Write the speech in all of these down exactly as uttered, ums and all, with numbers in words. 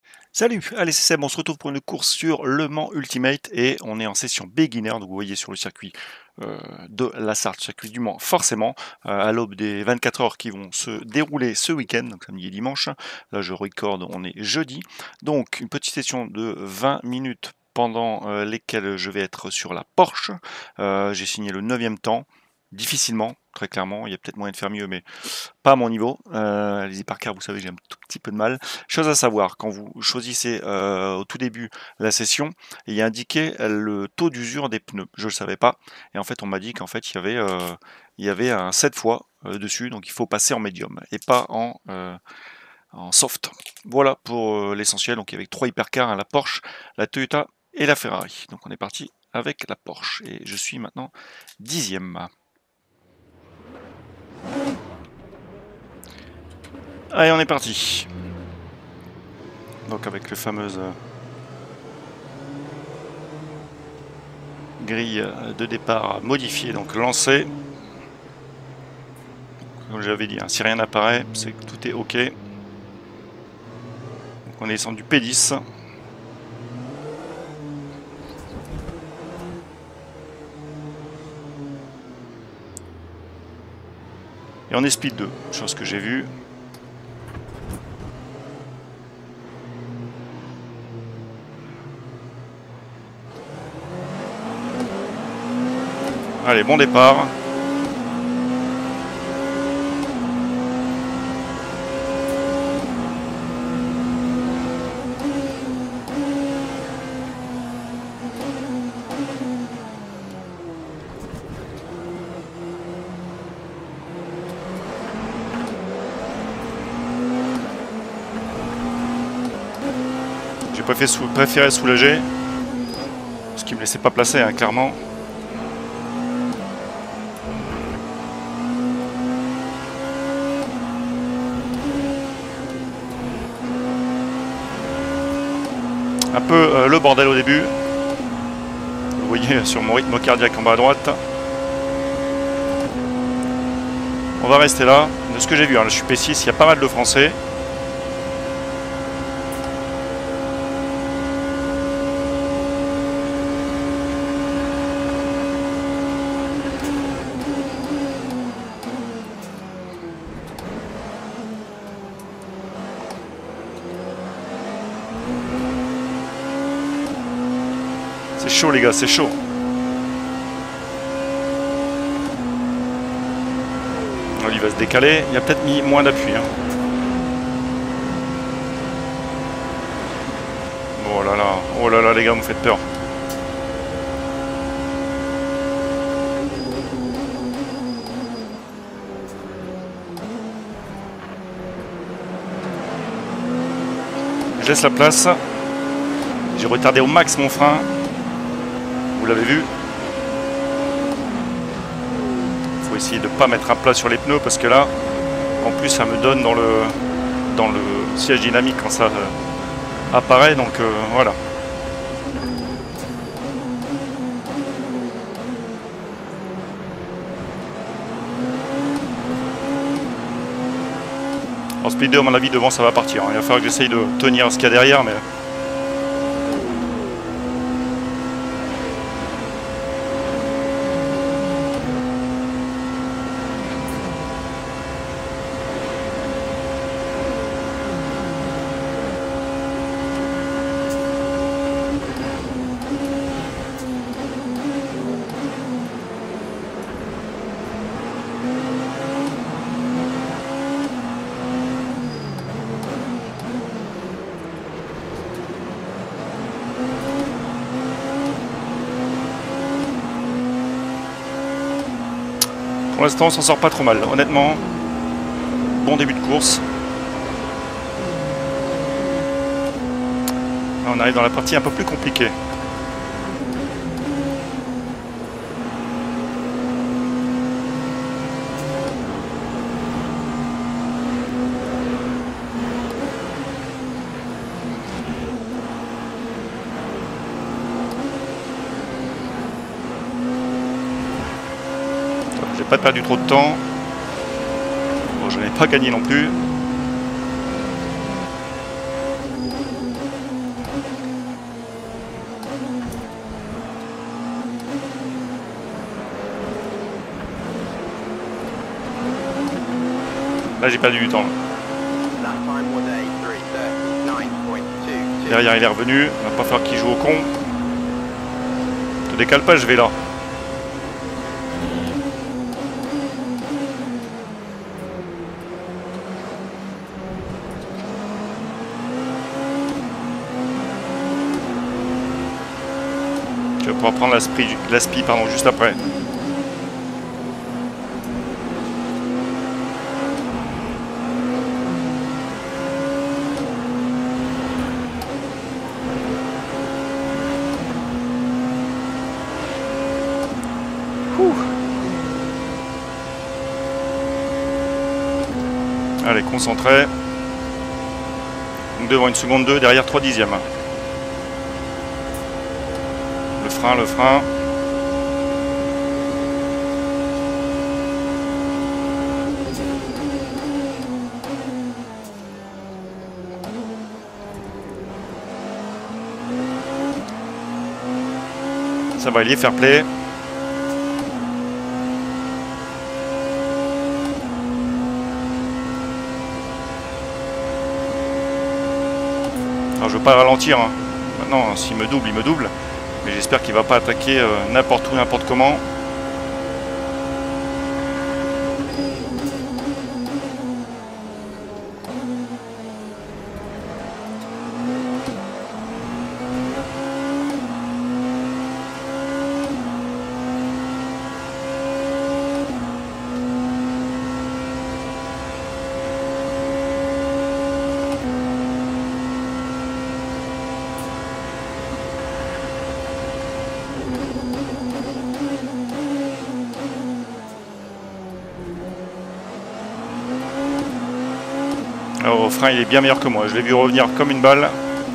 Salut, allez c'est Seb, on se retrouve pour une course sur Le Mans Ultimate et on est en session beginner, donc vous voyez sur le circuit euh, de la Sarthe, circuit du Mans forcément, euh, à l'aube des vingt-quatre heures qui vont se dérouler ce week-end, donc samedi et dimanche. Là je recorde, on est jeudi, donc une petite session de vingt minutes pendant euh, lesquelles je vais être sur la Porsche. Euh, j'ai signé le neuvième temps, difficilement, très clairement, il y a peut-être moyen de faire mieux, mais pas à mon niveau. Euh, les hypercars, vous savez, j'ai un tout petit peu de mal. Chose à savoir, quand vous choisissez euh, au tout début la session, il y a indiqué le taux d'usure des pneus. Je ne le savais pas. Et en fait, on m'a dit qu'en fait, il y avait, euh, il y avait un sept fois euh, dessus, donc il faut passer en médium et pas en, euh, en soft. Voilà pour euh, l'essentiel. Donc avec trois hypercars, hein, la Porsche, la Toyota et la Ferrari. Donc on est parti avec la Porsche. Et je suis maintenant dixième. Allez, on est parti. Donc avec le fameuse grille de départ modifiée, donc lancée. Comme j'avais dit, hein, si rien n'apparaît, c'est que tout est OK. Donc on est descendu P dix. Et on est speed deux, chose que j'ai vue. Allez, bon départ. J'ai préféré, sou préféré soulager, parce qu'il me laissait pas placer, hein, clairement. Un peu euh, le bordel au début. Vous voyez sur mon rythme cardiaque en bas à droite. On va rester là. De ce que j'ai vu, hein, je suis P six, il y a pas mal de Français. C'est chaud les gars, c'est chaud. Il va se décaler, il a peut-être mis moins d'appui. Hein. Oh là là, oh là là les gars, vous me faites peur. Je laisse la place. J'ai retardé au max mon frein. Vous l'avez vu. Il faut essayer de ne pas mettre à plat sur les pneus parce que là, en plus, ça me donne dans le, dans le siège dynamique quand ça euh, apparaît. Donc euh, voilà. En speed deux, à mon avis, devant, ça va partir. Il va falloir que j'essaye de tenir ce qu'il y a derrière, mais... Pour l'instant, on s'en sort pas trop mal. Honnêtement, bon début de course. Là, on arrive dans la partie un peu plus compliquée. Pas perdu trop de temps. Bon, je n'ai pas gagné non plus. Là j'ai perdu du temps. Là. Derrière il est revenu, on va pas falloir qu'il joue au con. Te décale pas, je vais là. Tu vas pouvoir prendre l'aspi pardon juste après. Allez, concentré. Donc devant une seconde deux, derrière trois dixièmes. Le frein, le frein. Ça va, il y est, fair play. Alors je veux pas ralentir, hein. Maintenant s'il me double, il me double. Mais j'espère qu'il va pas attaquer euh, n'importe où, n'importe comment. Alors au frein il est bien meilleur que moi, je l'ai vu revenir comme une balle.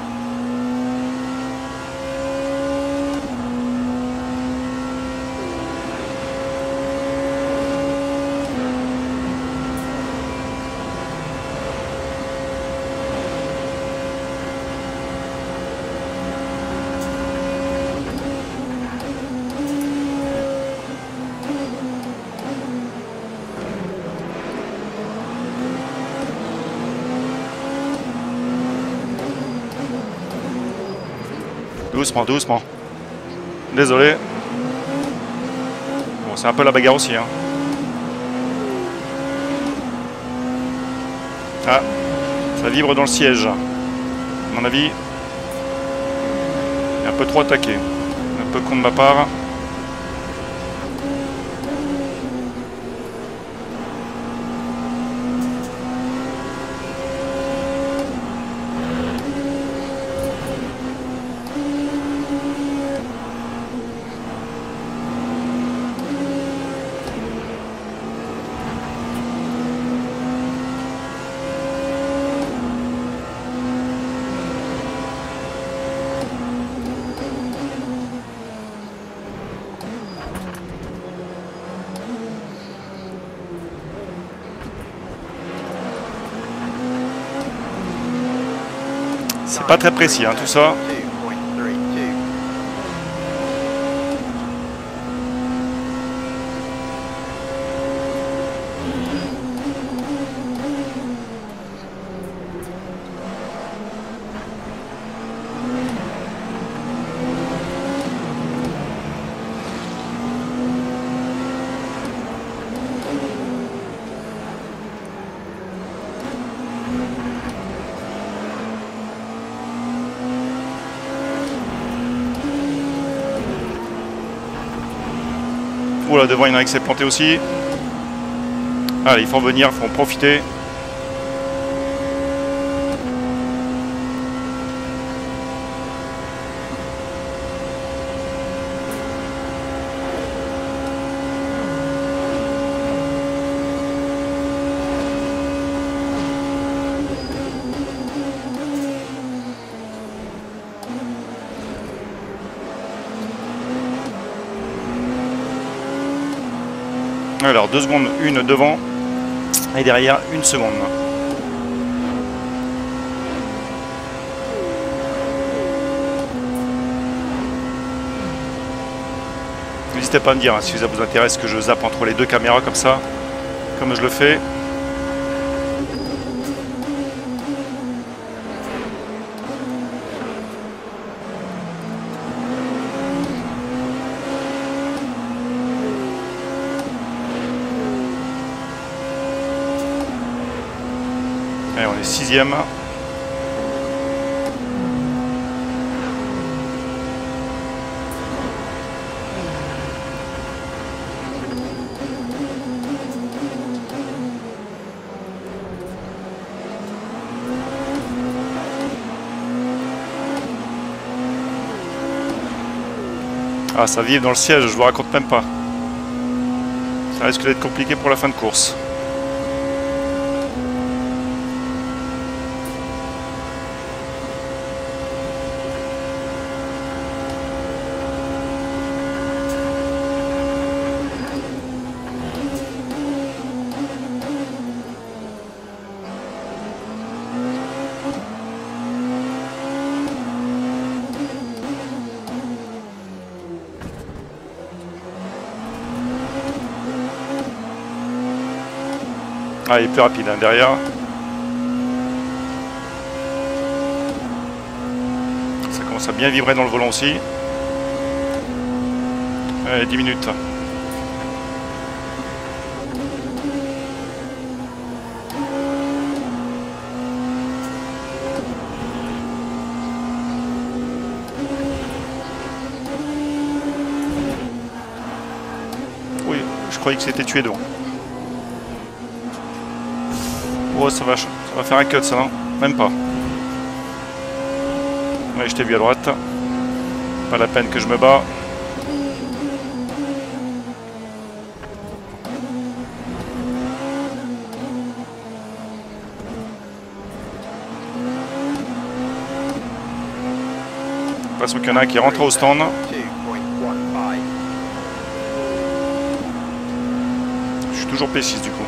Doucement, doucement. Désolé. Bon, c'est un peu la bagarre aussi. Hein. Ah, ça vibre dans le siège. À mon avis, il est un peu trop attaqué. Un peu con de ma part. C'est pas très précis, hein, tout ça. Oula, devant il y en a qui s'est planté aussi. Allez, il faut venir, il faut en profiter. Alors deux secondes, une devant et derrière une seconde. N'hésitez pas à me dire hein, si ça vous intéresse que je zappe entre les deux caméras comme ça, comme je le fais. On est sixième. Ah, ça vibre dans le siège, je vous raconte même pas. Ça risque d'être compliqué pour la fin de course. Ah, il est plus rapide hein, derrière. Ça commence à bien vibrer dans le volant aussi. Allez, dix minutes. Oui, je croyais que c'était tué devant. Oh, ça va, ça va faire un cut, ça, non? Même pas. Oui, je t'ai vu à droite. Pas la peine que je me bats. Parce qu'il y en a un qui rentre au stand. Je suis toujours P six du coup.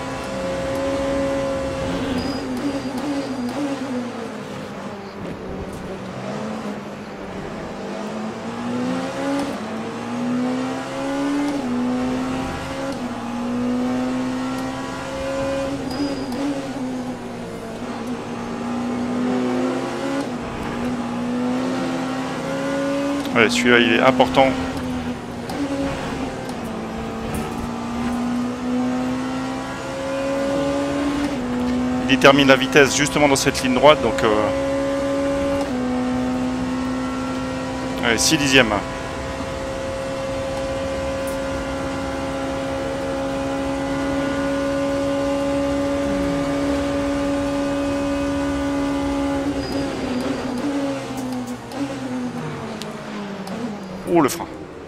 Ouais, celui-là il est important. Il détermine la vitesse justement dans cette ligne droite, donc euh... ouais, six dixièmes. Oh, le frein.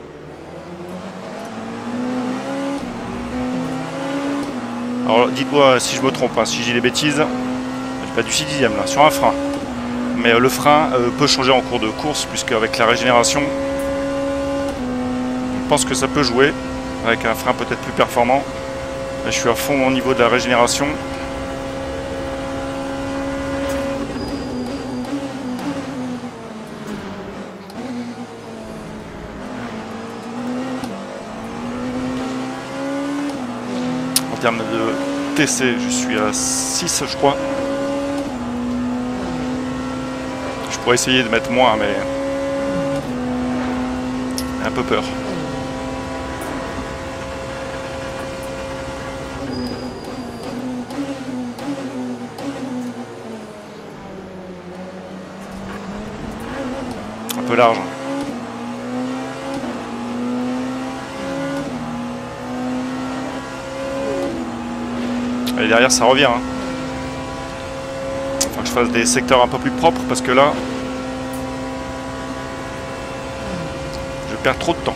Alors dites-moi si je me trompe, hein, si j'ai des bêtises. J'ai pas du six dixième là, sur un frein. Mais euh, le frein euh, peut changer en cours de course, puisque avec la régénération, je pense que ça peut jouer, avec un frein peut-être plus performant. Là, je suis à fond au niveau de la régénération. En termes de T C, je suis à six, je crois. Je pourrais essayer de mettre moins, mais un peu peur. Un peu large. Et derrière ça revient. Hein. Faut que je fasse des secteurs un peu plus propres parce que là je perds trop de temps.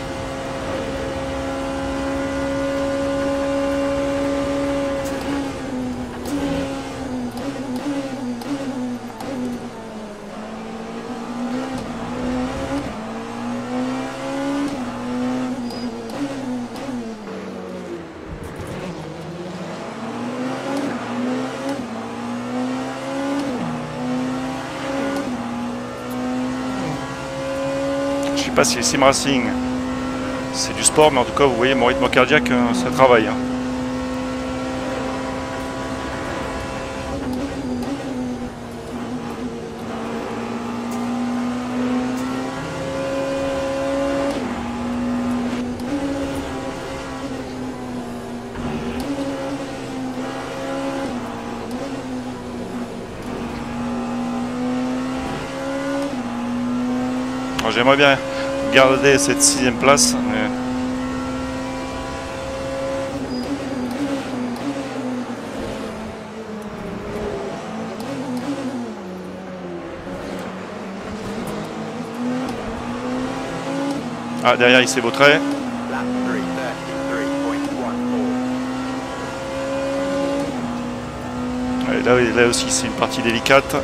Je sais pas si le sim racing c'est du sport, mais en tout cas vous voyez mon rythme cardiaque, ça travaille. Hein. Enfin, j'aimerais bien garder cette sixième place. Mais... Ah, derrière il s'est vautré. Ouais, là, là aussi c'est une partie délicate.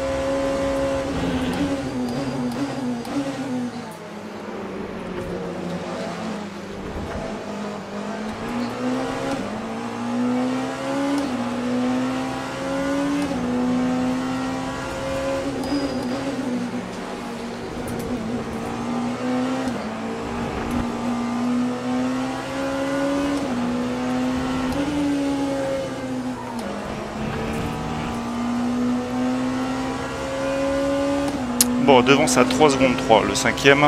Bon, devant c'est à trois secondes trois, le cinquième.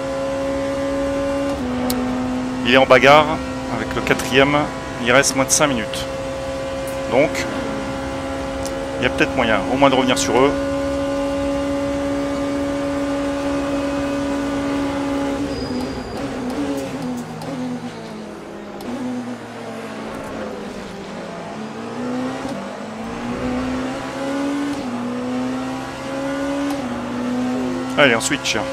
Il est en bagarre avec le quatrième. Il reste moins de cinq minutes. Donc, il y a peut-être moyen, au moins de revenir sur eux. Allez, en switch. Ça,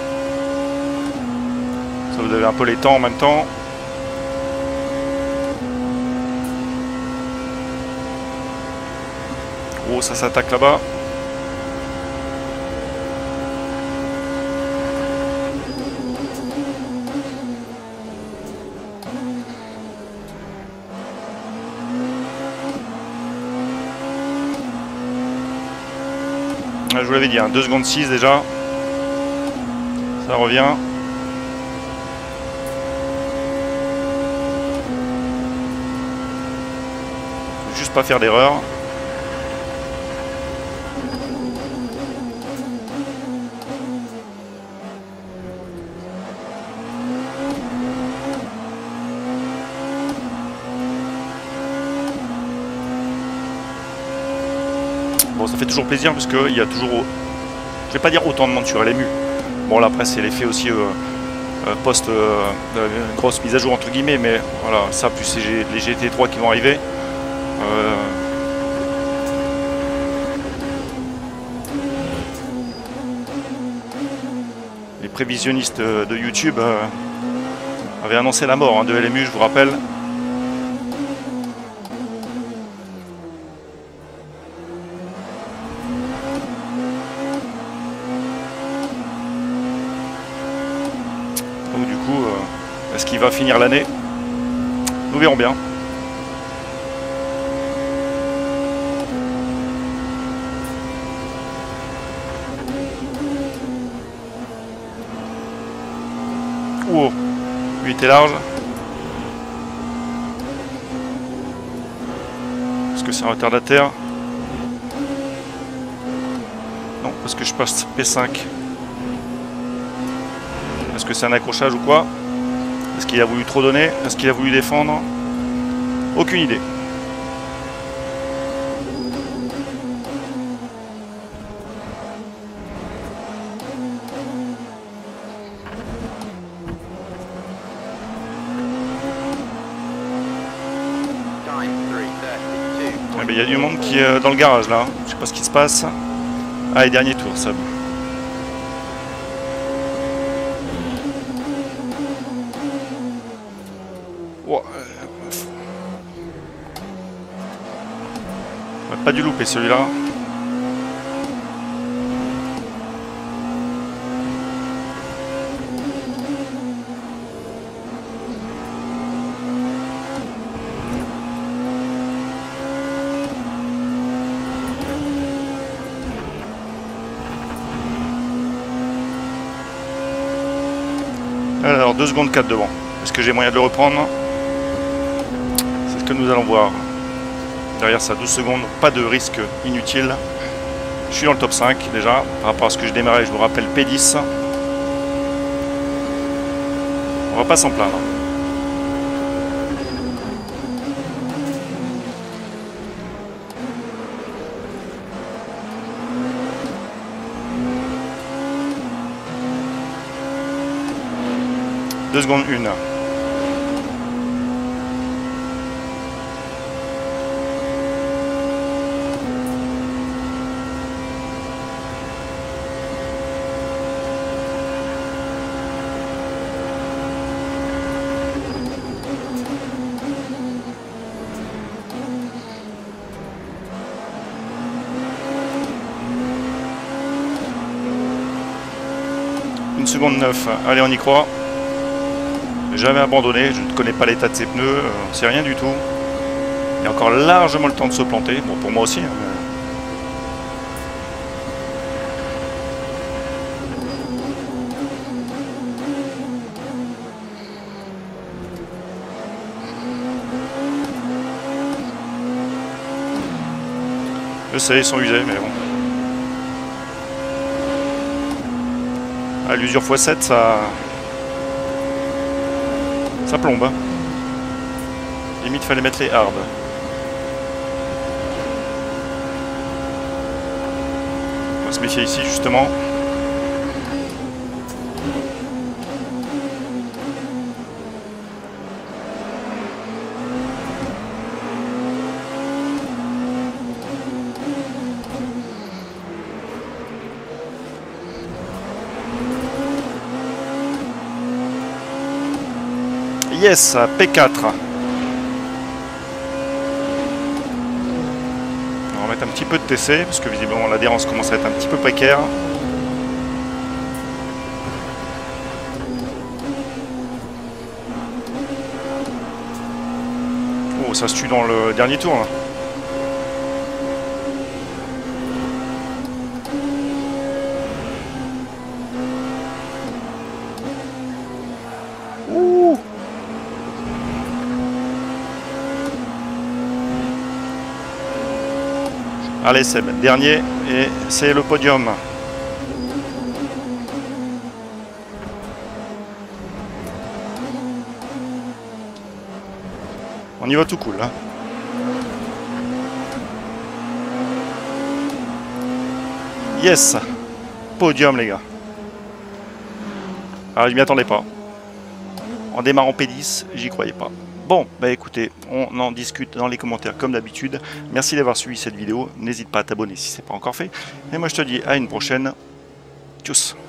vous avez un peu les temps en même temps. Oh, ça s'attaque là-bas. Je vous l'avais dit, hein, deux secondes six déjà. Ça revient. Faut juste pas faire d'erreur. Bon, ça fait toujours plaisir parce qu'il y a toujours, je vais pas dire autant de monde sur L M U. Bon, là après c'est l'effet aussi euh, euh, post euh, euh, grosse mise à jour entre guillemets, mais voilà, ça plus les G T trois qui vont arriver. Euh, les prévisionnistes de YouTube euh, avaient annoncé la mort hein, de L M U, je vous rappelle. Donc du coup, euh, est-ce qu'il va finir l'année? Nous verrons bien. Oh, lui était large. Est-ce que c'est un retardataire? Non, parce que je passe P cinq. Est-ce que c'est un accrochage ou quoi? Est-ce qu'il a voulu trop donner? Est-ce qu'il a voulu défendre? Aucune idée. Il y a du monde qui est dans le garage là. Je sais pas ce qui se passe. Allez, dernier tour, Seb. Wow. On n'a pas dû louper celui-là. Alors, deux secondes quatre devant. Est-ce que j'ai moyen de le reprendre? C'est ce que nous allons voir. Derrière ça, douze secondes, pas de risque inutile. Je suis dans le top cinq déjà, par rapport à ce que je démarrais, je vous rappelle P dix. On va pas s'en plaindre. deux secondes une. Une seconde neuf. Allez, on y croit. Jamais abandonné, je ne connais pas l'état de ses pneus, on ne sait rien du tout. Il y a encore largement le temps de se planter, bon pour moi aussi. Hein, mais... Je sais, ils sont usés, mais bon. À l'usure fois sept, ça... Ça plombe. Hein. Limite, fallait mettre les hard. On va se méfier ici, justement. Yes, P quatre. On va remettre un petit peu de T C, parce que visiblement l'adhérence commence à être un petit peu précaire. Oh, ça se tue dans le dernier tour, là. Ouh! Allez Seb, dernier, et c'est le podium. On y va tout cool, hein. Yes! Podium, les gars. Alors, je m'y attendais pas. En démarrant P dix, j'y croyais pas. Bon, bah écoutez, on en discute dans les commentaires comme d'habitude. Merci d'avoir suivi cette vidéo. N'hésite pas à t'abonner si ce n'est pas encore fait. Et moi, je te dis à une prochaine. Tchuss!